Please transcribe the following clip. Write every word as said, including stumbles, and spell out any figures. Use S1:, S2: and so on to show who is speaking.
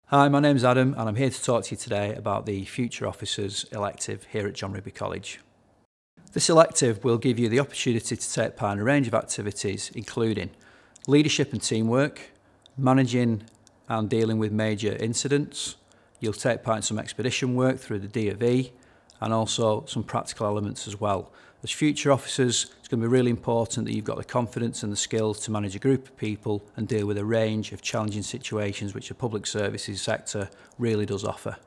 S1: Hi, my name's Adam and I'm here to talk to you today about the Future Officers elective here at John Rigby College. This elective will give you the opportunity to take part in a range of activities including leadership and teamwork, managing and dealing with major incidents. You'll take part in some expedition work through the D of E and also some practical elements as well. As future officers, it's going to be really important that you've got the confidence and the skills to manage a group of people and deal with a range of challenging situations which the public services sector really does offer.